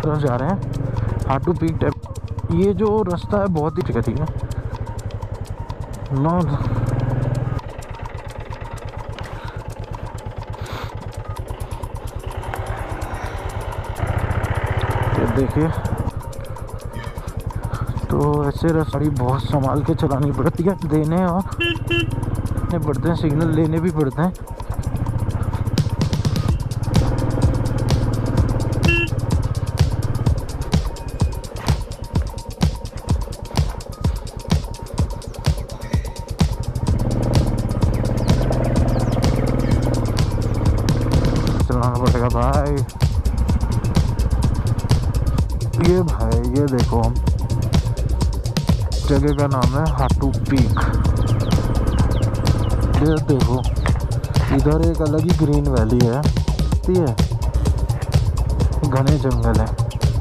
तरफ जा रहे हैं, हाटू पीक टाइप। ये जो रास्ता है बहुत ही ठीक है ना। ये देखिए, तो ऐसे रास्ते बहुत संभाल के चलानी पड़ती है, देने और पड़ते हैं, सिग्नल लेने भी पड़ते हैं। चलाना पड़ेगा भाई। ये भाई ये देखो, हम जगह का नाम है हाटू पीक। ये देखो इधर एक अलग ही ग्रीन वैली है, ठीक है, घने जंगल है।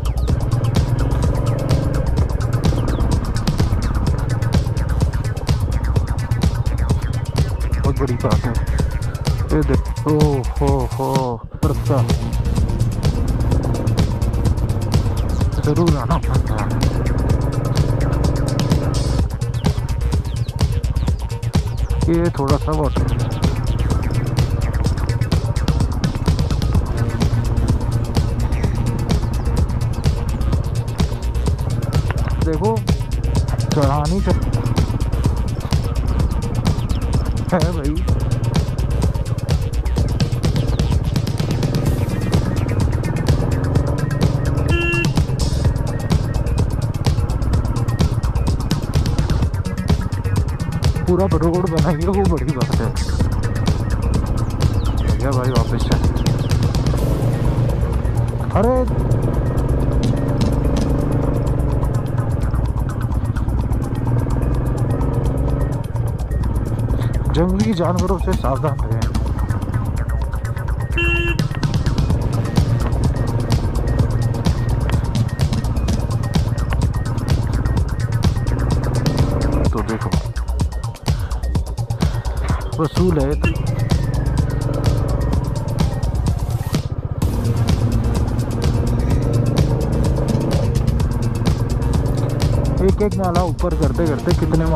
बहुत बड़ी बात है। ये देखो, हो परता जरूर आना पड़ता है। ये थोड़ा सा वाटर देखो, चढ़ानी है भाई। पूरा रोड बनाइए, वो बड़ी बात है। भैया भाई वापस से, अरे जंगली जानवरों से सावधान रहें। तो देखो वसूल है। एक एक नाला ऊपर करते करते कितने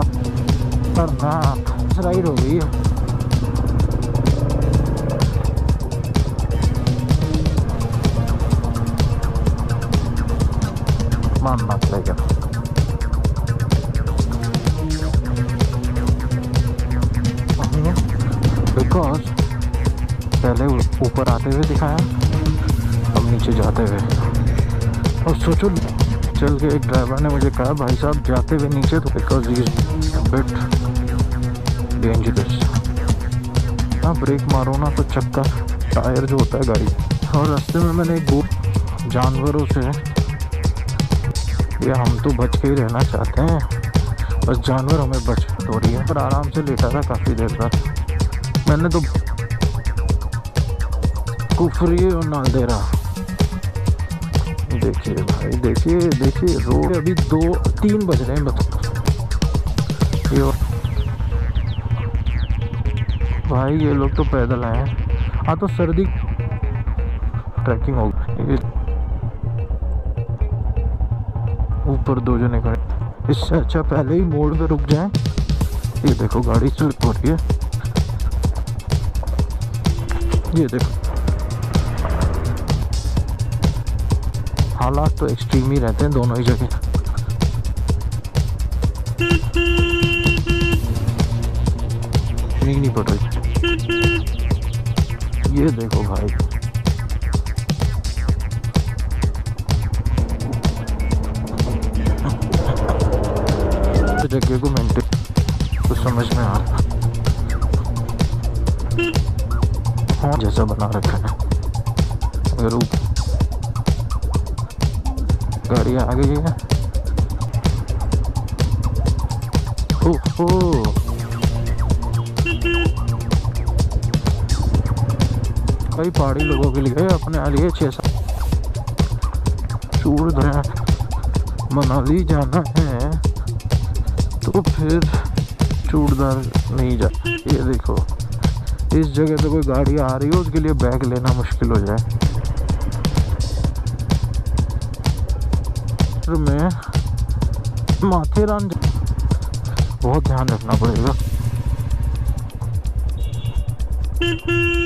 राइड हो गई है। मानना पड़ेगा। बिकॉज पहले ऊपर आते हुए दिखाया, अब नीचे जाते हुए। और सोचो, चल के एक ड्राइवर ने मुझे कहा, भाई साहब जाते हुए नीचे तो बिकॉज ही बिट डेंजरस। हाँ, ब्रेक मारो ना तो चक्का टायर जो होता है गाड़ी। और रास्ते में मैंने एक जानवरों से, ये हम तो बच के ही रहना चाहते हैं, बस जानवर हमें बच हो रही है। पर आराम से लेटा था काफ़ी देर तक। मैंने तो कुफरी और नाल दे रहा। देखिए भाई, देखिए रोड अभी 2-3 बज रहे हैं। बताओ भाई, ये लोग तो पैदल आए हैं। हाँ, तो सर्दी ट्रैकिंग होगी। ऊपर 2 जने खड़े, इससे अच्छा पहले ही मोड़ पे रुक जाएं। ये देखो गाड़ी स्लिप हो रही है। ये देखो, हालात तो एक्सट्रीम ही रहते हैं दोनों ही जगह। नहीं पड़ रही। ये देखो भाई, जगह को मेंटेन कुछ समझ में आ रहा। हाँ, जैसा बना रखा है। अगर गाड़ी आ गई है, ओहो, कई पहाड़ी लोगों के लिए, अपने लिए 6-7 चूड़धार मनाली जाना है तो फिर चूड़धार नहीं जा। ये देखो, इस जगह तो कोई गाड़ी आ रही हो, उसके लिए बैग लेना मुश्किल हो जाए। किलोमीटर में माथेरान, बहुत ध्यान रखना पड़ेगा।